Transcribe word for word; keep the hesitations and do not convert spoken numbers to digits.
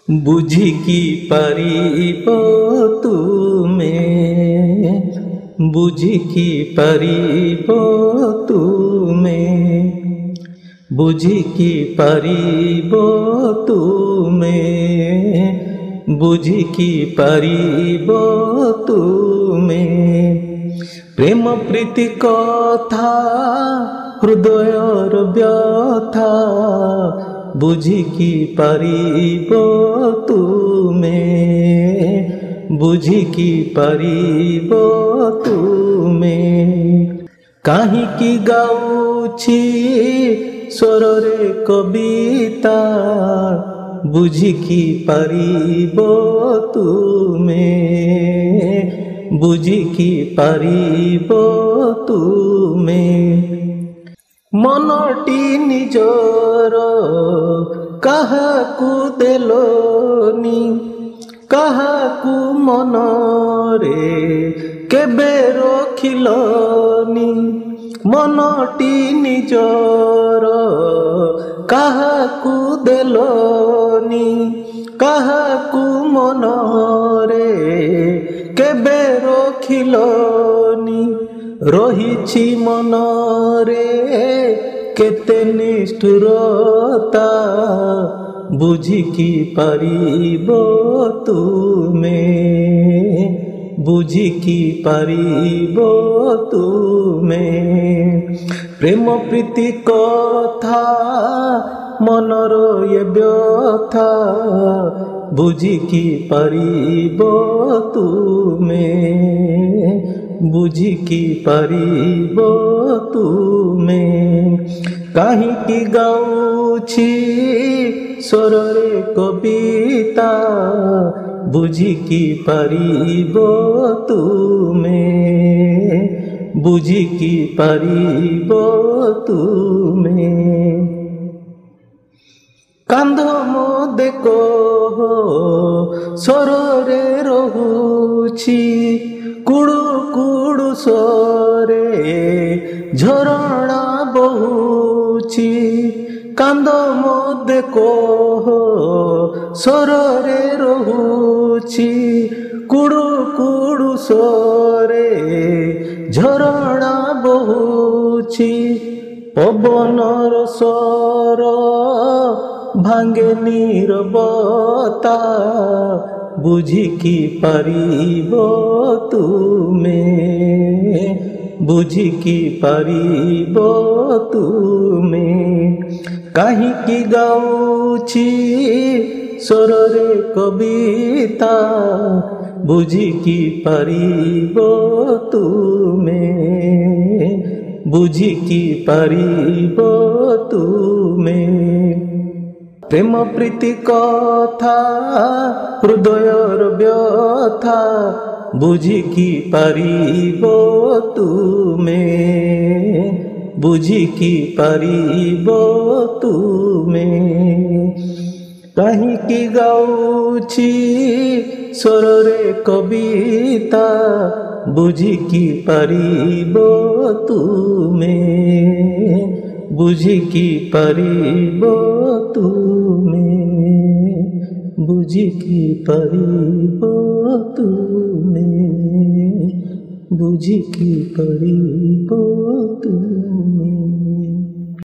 বুঝিকি পারিব তুমে, বুঝিকি পারিব তুমে, বুঝিকি পারিব তুমে, বুঝিকি পারিব তুমে। প্রেম প্রীতি কথা হৃদয়র ব্যথা, বুঝিকি পারিব তুমে, বুঝিকি পারিব তুমে। কাহিকি গাউছি স্বରରେ কবিতা, বুঝিকি পারিব তুমে, বুঝিকি পারিব তুমে। মনটি নিজর কাহাকু দেলনি, কাহাকু মনরে কেবে রখিলনি। মনটি নিজর কাহাকু দেলনি, কাহাকু মনরে কেবে রখিলনি। রহিছি মনরে কেতে নিষ্ঠুরতা, বুঝিকি পারিব তুমে, বুঝিকি পারিব তুমে। প্রেম প্রীতি কথা মনর এ ব্যথা, বুঝিকি পারিব তুমে, বুঝিকি পারিব তুমে। কাহিকি গাউছি স্বରରେ কবিতা, বুঝিকি পারিব তুমে, বুঝিকি পারিব তুমে। কান্ধ মোদে কহ স্বରରେ রহুছি, কুড়ু কুড়ু স্বরে ঝরଣା বহুছি। কান্দ মোদে কহ স্বରରେ রহুছি, কুড়ু কুড়ু স্বরে ঝরଣା বহুছি। পবনর স্বর ভাঙ্গে নীরবতা, বুঝিকি পারিব তুমে, বুঝিকি পারিব তুমে। কাহিকি গাউছি স্বରରେ কবিতা, বুঝিকি পারিব তুমে, বুঝিকি পারিব তুমে। প্রেম প্রীতি কথা হৃদয়র ব্যথা, বুঝিকি পারিব তুমে, বুঝিকি পারিব তুমে। কাহিকি গাউছি স্বରରେ কবিতা, বুঝিকি পারিব তুমে, বুঝিকি পারিব তুমে, বুঝিকি পারিব তুমে, বুঝিকি পারিব তুমে।